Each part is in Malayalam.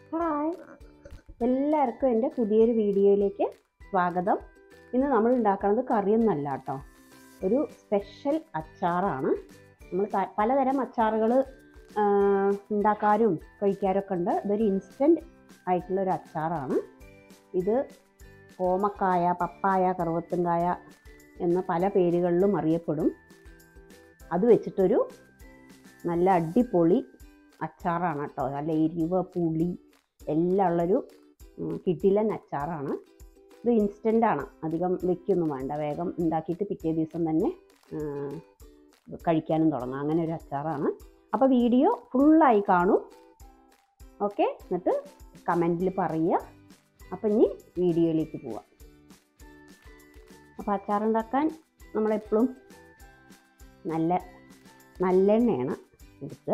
ഹായ്, എല്ലാവർക്കും എൻ്റെ പുതിയൊരു വീഡിയോയിലേക്ക് സ്വാഗതം. ഇന്ന് നമ്മൾ ഉണ്ടാക്കുന്നത് കറിയൊന്നല്ല കേട്ടോ, ഒരു സ്പെഷ്യൽ അച്ചാറാണ്. നമ്മൾ പലതരം അച്ചാറുകൾ ഉണ്ടാക്കാനും കഴിക്കാറൊക്കെ ഉണ്ട്. ഇതൊരു ഇൻസ്റ്റൻറ്റ് ആയിട്ടുള്ളൊരു അച്ചാറാണ്. ഇത് ഓമക്കായ, പപ്പായ, കറുവത്തുംകായ എന്ന പല പേരുകളിലും അറിയപ്പെടും. അത് വെച്ചിട്ടൊരു നല്ല അടിപൊളി അച്ചാറാണ് കേട്ടോ. നല്ല എരിവ്, പുളി എല്ലാം ഉള്ളൊരു കിടിലൻ അച്ചാറാണ്. ഇത് ഇൻസ്റ്റൻ്റാണ്, അധികം വെക്കൊന്നും വേണ്ട, വേഗം ഉണ്ടാക്കിയിട്ട് പിറ്റേ ദിവസം തന്നെ കഴിക്കാനും തുടങ്ങാം. അങ്ങനെ ഒരു അച്ചാറാണ്. അപ്പോൾ വീഡിയോ ഫുള്ളായി കാണും, ഓക്കെ? എന്നിട്ട് കമൻറ്റിൽ പറയുക. അപ്പം ഇനി വീഡിയോയിലേക്ക് പോവാം. അപ്പോൾ അച്ചാറുണ്ടാക്കാൻ നമ്മളെപ്പോഴും നല്ലെണ്ണയാണ് എടുക്കുക.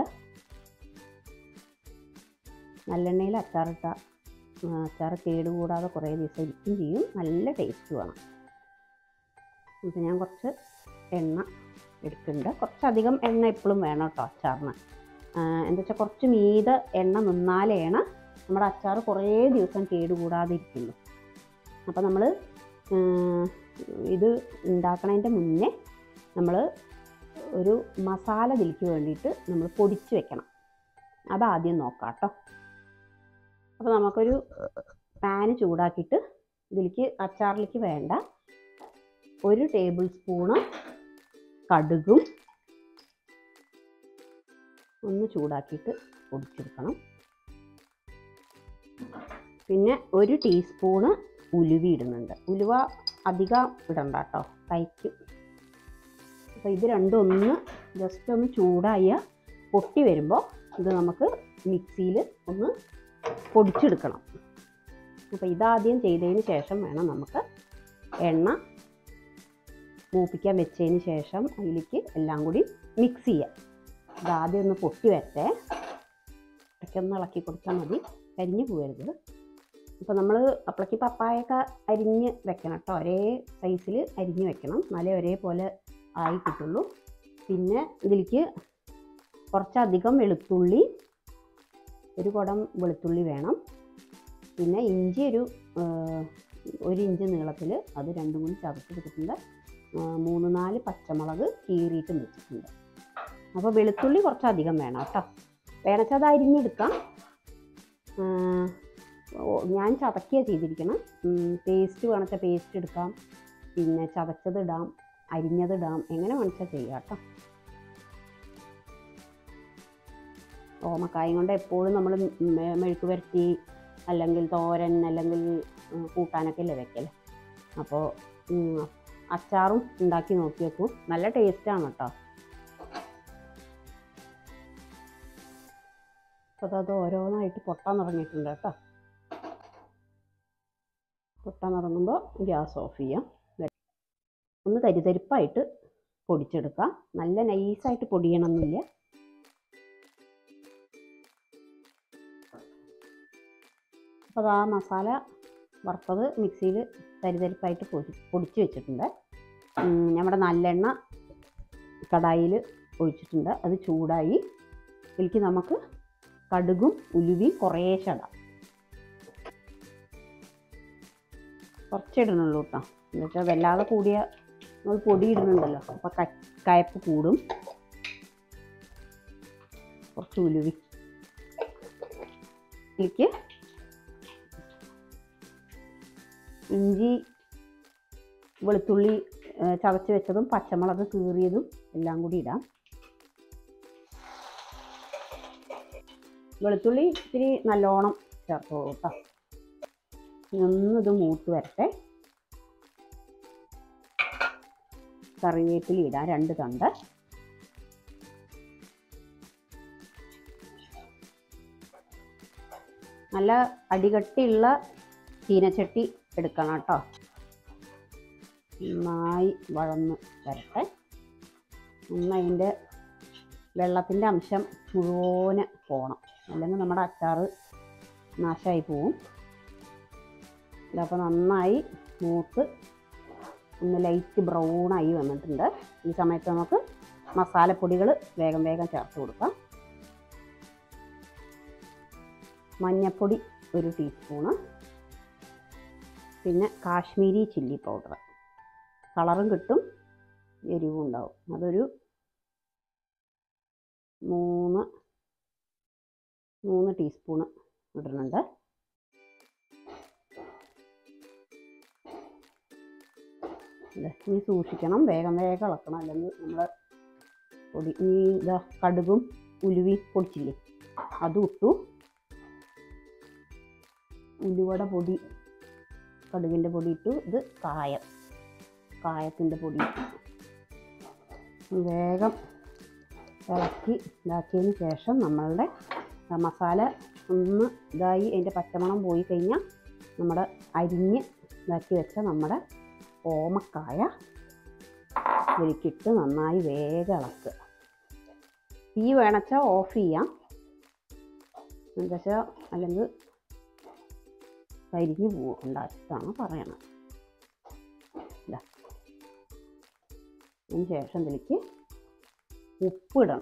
നല്ലെണ്ണയിൽ അച്ചാർ കേടുകൂടാതെ കുറേ ദിവസം ഇരിക്കുകയും ചെയ്യും, നല്ല ടേസ്റ്റുമാണ്. അപ്പോൾ ഞാൻ കുറച്ച് എണ്ണ എടുക്കുന്നുണ്ട്. കുറച്ചധികം എണ്ണ എപ്പോഴും വേണം കേട്ടോ അച്ചാറിന്. എന്താ വെച്ചാൽ കുറച്ച് മീതെ എണ്ണ നിന്നാലാണ് നമ്മുടെ അച്ചാർ കുറേ ദിവസം കേടുകൂടാതെ ഇരിക്കുള്ളൂ. അപ്പോൾ നമ്മൾ ഇത് ഉണ്ടാക്കണതിൻ്റെ മുന്നേ നമ്മൾ ഒരു മസാല ഇതിലേക്ക് വേണ്ടിയിട്ട് നമ്മൾ പൊടിച്ച് വെക്കണം. അതാദ്യം നോക്കാം കേട്ടോ. അപ്പോൾ നമുക്കൊരു പാന് ചൂടാക്കിയിട്ട് ഇതിലേക്ക് അച്ചാറിലേക്ക് വേണ്ട 1 ടേബിൾ സ്പൂണ് കടുകും ഒന്ന് ചൂടാക്കിയിട്ട് പൊടിച്ചെടുക്കണം. പിന്നെ 1 ടീസ്പൂണ് ഉലുവ ഇടുന്നുണ്ട്. ഉലുവ അധികം ഇടണ്ട കേട്ടോ, കഴിക്കും. അപ്പോൾ ഇത് രണ്ടും ഒന്ന് ജസ്റ്റ് ഒന്ന് ചൂടായ പൊട്ടി വരുമ്പോൾ ഇത് നമുക്ക് മിക്സിയിൽ ഒന്ന് പൊടിച്ചെടുക്കണം. അപ്പോൾ ഇതാദ്യം ചെയ്തതിന് ശേഷം വേണം നമുക്ക് എണ്ണ മൂപ്പിക്കാൻ വെച്ചതിന് ശേഷം അതിലേക്ക് എല്ലാം കൂടി മിക്സ് ചെയ്യാം. ഇതാദ്യം ഒന്ന് പൊട്ടി വരട്ടെ, ഇടയ്ക്കൊന്ന് ഇളക്കി കൊടുത്താൽ മതി, കരിഞ്ഞു പോകരുത്. അപ്പോൾ നമ്മൾ അപ്പോഴേക്ക് പപ്പായൊക്കെ അരിഞ്ഞ് വെക്കണം കേട്ടോ, ഒരേ സൈസിൽ അരിഞ്ഞ് വെക്കണം, എന്നാലേ ഒരേപോലെ ആയി കിട്ടുള്ളൂ. പിന്നെ ഇതിലേക്ക് കുറച്ചധികം വെളുത്തുള്ളി, 1 കുടം വെളുത്തുള്ളി വേണം. പിന്നെ ഇഞ്ചി ഒരു ഇഞ്ച് നീളത്തിൽ അത് രണ്ടും കൂടി ചതച്ചെടുത്തിട്ടുണ്ട്. 3-4 പച്ചമുളക് കീറിയിട്ടും വെച്ചിട്ടുണ്ട്. അപ്പോൾ വെളുത്തുള്ളി കുറച്ചധികം വേണം കേട്ടോ. വേണമെച്ചാൽ അത് അരിഞ്ഞെടുക്കാം. ഞാൻ ചതക്കുകയാണ് ചെയ്തിരിക്കണം. പേസ്റ്റ് വേണമെച്ചാൽ പേസ്റ്റ് എടുക്കാം, പിന്നെ ചതച്ചതിടാം, അരിഞ്ഞതിടാം, എങ്ങനെ വേണമെച്ചാൽ ചെയ്യാം കേട്ടോ. ഓമക്കായും കൊണ്ട് എപ്പോഴും നമ്മൾ മെഴുക്ക് പുരട്ടി അല്ലെങ്കിൽ തോരൻ അല്ലെങ്കിൽ കൂട്ടാനൊക്കെ അല്ലേ വെക്കല്ലേ. അപ്പോൾ അച്ചാറും ഉണ്ടാക്കി നോക്കി വെക്കും, നല്ല ടേസ്റ്റാണ് കേട്ടോ. അപ്പോൾ അത് ഓരോന്നായിട്ട് പൊട്ടാൻ തുടങ്ങിയിട്ടുണ്ട് കേട്ടോ. പൊട്ടാൻ തുടങ്ങുമ്പോൾ ഗ്യാസ് ഓഫ് ചെയ്യാം. ഒന്ന് തരിതരിപ്പായിട്ട് പൊടിച്ചെടുക്കാം, നല്ല നൈസായിട്ട് പൊടിയണമെന്നില്ല. അപ്പോൾ ആ മസാല വറുത്തത് മിക്സിയിൽ തരിതരിപ്പായിട്ട് പൊടിച്ച് വെച്ചിട്ടുണ്ട്. നമ്മുടെ നല്ലെണ്ണ കടായിൽ ഒഴിച്ചിട്ടുണ്ട്, അത് ചൂടായി. ഇതിലേക്ക് നമുക്ക് കടുകും ഉലുവയും കുറേശ്ശെ ഇടാം, കുറച്ചിടണുള്ളൂ കേട്ടോ. എന്നുവെച്ചാൽ വല്ലാതെ കൂടിയ നമ്മൾ പൊടി ഇടുന്നുണ്ടല്ലോ, അപ്പോൾ കയപ്പ് കൂടും. കുറച്ച് ഉലുവി ഇതിലേക്ക് ഇഞ്ചി, വെളുത്തുള്ളി ചതച്ച് വെച്ചതും പച്ചമുളക് കീറിയതും എല്ലാം കൂടി ഇടാം. വെളുത്തുള്ളി ഇത്തിരി നല്ലോണം ചേർത്തോളൂ കേട്ടോ. ഒന്നിത് മൂത്ത് വരട്ടെ. കറിവേപ്പില ഇടാം, 2 തണ്ട്. നല്ല അടികട്ടിയുള്ള ചീനച്ചട്ടി എടുക്കണം കേട്ടോ. നന്നായി വഴന്ന് വരട്ടെ. അതിൻ്റെ വെള്ളത്തിൻ്റെ അംശം മുഴുവന് പോകണം, അല്ലെങ്കിൽ നമ്മുടെ അച്ചാർ നാശമായി പോവും. അപ്പോൾ നന്നായി മൂത്ത് ഒന്ന് ലൈറ്റ് ബ്രൗണായി വന്നിട്ടുണ്ട്. ഈ സമയത്ത് നമുക്ക് മസാലപ്പൊടികൾ വേഗം ചേർത്ത് കൊടുക്കാം. മഞ്ഞൾപ്പൊടി 1 ടീസ്പൂണ്, പിന്നെ കാശ്മീരി ചില്ലി പൗഡർ, കളറും കിട്ടും എരിവും ഉണ്ടാവും. അതൊരു 3 ടീസ്പൂണ് ഇടുന്നുണ്ട്. ഇനി സൂക്ഷിക്കണം, വേഗം ഇളക്കണം, അല്ലെങ്കിൽ നമ്മൾ പൊടി ഇതാ കടുകും ഉലുവി പൊടിച്ചില്ലേ അതും ഇട്ടു. ഉലുവട പൊടി, കടുകിൻ്റെ പൊടി ഇട്ടു. ഇത് കായത്തിൻ്റെ പൊടി ഇട്ടു. വേഗം ഇളക്കി ഇതാക്കിയതിന് ശേഷം നമ്മളുടെ മസാല ഒന്ന് ഇതായി അതിൻ്റെ പച്ചമണം പോയി കഴിഞ്ഞാൽ നമ്മുടെ അരിഞ്ഞ് ഇതാക്കി വെച്ച നമ്മുടെ ഓമക്കായ ഇതിലേക്കിട്ട് നന്നായി വേഗം ഇളക്കുക. തീ വേണച്ചാൽ ഓഫ് ചെയ്യാം, എന്താ വെച്ചാൽ അല്ലെങ്കിൽ കരിഞ്ഞു പോകും ഉണ്ടാക്കിയിട്ടാണ് പറയണത്. അതിന് ശേഷം ഇതിലേക്ക് ഉപ്പിടണം.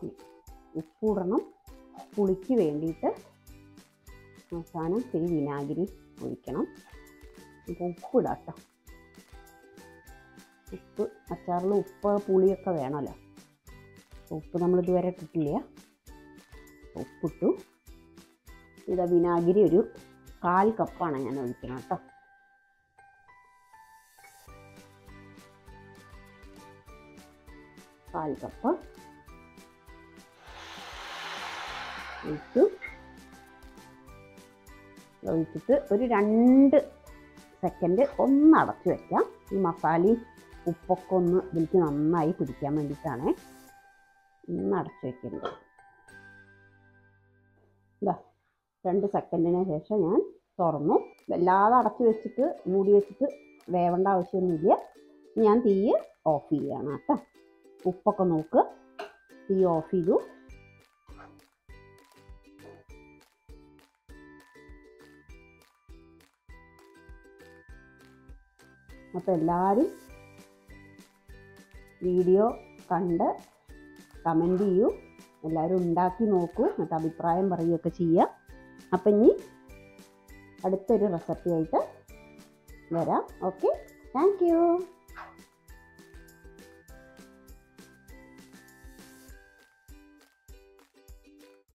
പുളിക്ക് വേണ്ടിയിട്ട് അവസാനം ഇത്തിരി വിനാഗിരി ഒഴിക്കണം. അപ്പോൾ ഉപ്പിടാം കേട്ടോ. ഉപ്പ്, അച്ചാറിൽ ഉപ്പ് പുളിയൊക്കെ വേണമല്ലോ. ഉപ്പ് നമ്മൾ ഇതുവരെ ഇട്ടിട്ടില്ല, ഉപ്പിട്ടു. ഇതാ വിനാഗിരി ഒരു 1/4 കപ്പാണ് ഞാൻ ഒഴിക്കണം കേട്ടോ. കാൽ കപ്പ് ഒഴിച്ചിട്ട് ഒരു 2 സെക്കൻഡ് ഒന്ന് അടച്ചു വയ്ക്കാം. ഈ മസാലയും ഉപ്പൊക്കെ ഒന്ന് ഇതിലേക്ക് നന്നായി പിടിക്കാൻ വേണ്ടിയിട്ടാണ് ഒന്ന് അടച്ചു വയ്ക്കുന്നത്. ഇതാ 2 സെക്കൻഡിന് ശേഷം ഞാൻ തുറന്നു. വല്ലാതെ അടച്ചു വെച്ചിട്ട് മൂടി വെച്ചിട്ട് വേവേണ്ട ആവശ്യമൊന്നുമില്ല. ഞാൻ തീ ഓഫ് ചെയ്യുകയാണ് കേട്ടോ. ഉപ്പൊക്കെ നോക്ക്. തീ ഓഫ് ചെയ്തു. അപ്പോൾ എല്ലാവരും വീഡിയോ കണ്ട് കമൻറ്റ് ചെയ്യൂ, എല്ലാവരും ഉണ്ടാക്കി നോക്കൂ, എന്നിട്ട് അഭിപ്രായം പറയുകയൊക്കെ ചെയ്യുക. അപ്പം ഇനി അടുത്തൊരു റെസിപ്പി ആയിട്ട് വരാം. Okay, thank U.